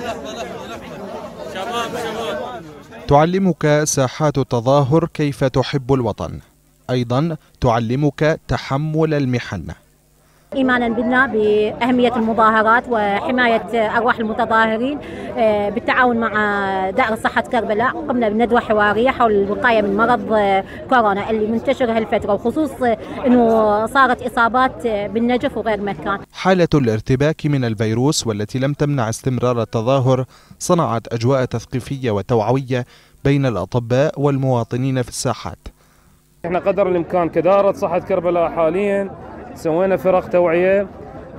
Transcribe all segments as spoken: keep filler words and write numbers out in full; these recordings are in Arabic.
تعلمك ساحات التظاهر كيف تحب الوطن، أيضا تعلمك تحمل المحن. إيمانا بالله بأهمية المظاهرات وحماية أرواح المتظاهرين بالتعاون مع دائرة صحة كربلاء، قمنا بندوة حوارية حول الوقاية من مرض كورونا اللي منتشر هالفترة، وخصوص أنه صارت إصابات بالنجف وغير مكان. حالة الارتباك من الفيروس والتي لم تمنع استمرار التظاهر صنعت أجواء تثقيفية وتوعوية بين الأطباء والمواطنين في الساحات. احنا قدر الإمكان كدارة صحة كربلاء حاليا سوينا فرق توعية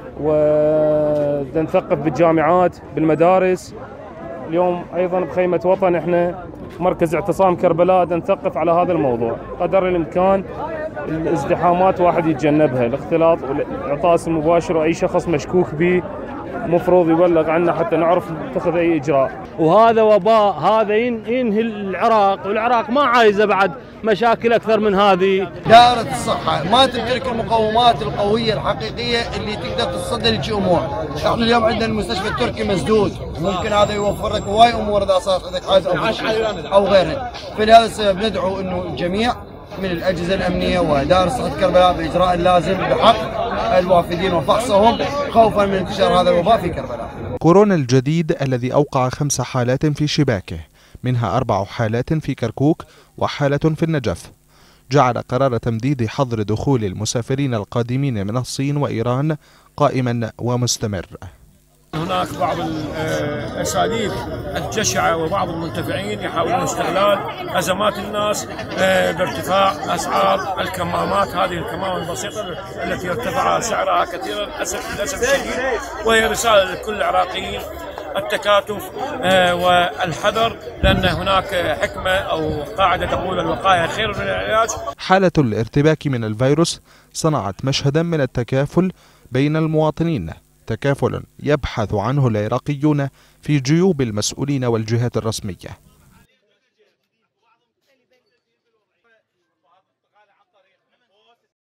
ونثقف بالجامعات بالمدارس. اليوم أيضا بخيمة وطن احنا مركز اعتصام كربلاء نثقف على هذا الموضوع. قدر الإمكان الازدحامات واحد يتجنبها، الاختلاط والإعطاس المباشر، وأي شخص مشكوك به مفروض يبلغ عنا حتى نعرف نتخذ أي إجراء. وهذا وباء، هذا ينهي العراق، والعراق ما عايزة بعد مشاكل أكثر من هذه. دائرة الصحة ما تمتلك المقومات القوية الحقيقية اللي تقدر تتصدى لشي أمور. احنا اليوم عندنا المستشفى التركي مسدود، ممكن هذا يوفر لك هواي أمور إذا صارت عندك حاجة أو أو غيرها. فلهذا السبب ندعو إنه الجميع من الأجهزة الأمنية ودائرة صحة كربلاء بإجراء اللازم بحق الوافدين وفحصهم خوفا من انتشار هذا الوباء في كربلاء. كورونا الجديد الذي أوقع خمس حالات في شباكه، منها أربع حالات في كركوك وحالة في النجف، جعل قرار تمديد حظر دخول المسافرين القادمين من الصين وإيران قائما ومستمر. هناك بعض الأساليب الجشعة وبعض المنتفعين يحاولون استغلال أزمات الناس بارتفاع أسعار الكمامات، هذه الكمامة البسيطة التي ارتفع سعرها كثيرا للأسف الشديد، وهي رسالة لكل العراقيين التكاتف والحذر، لأن هناك حكمة أو قاعدة تقول الوقاية خير من العلاج. حالة الارتباك من الفيروس صنعت مشهدا من التكافل بين المواطنين، تكافل يبحث عنه العراقيون في جيوب المسؤولين والجهات الرسمية.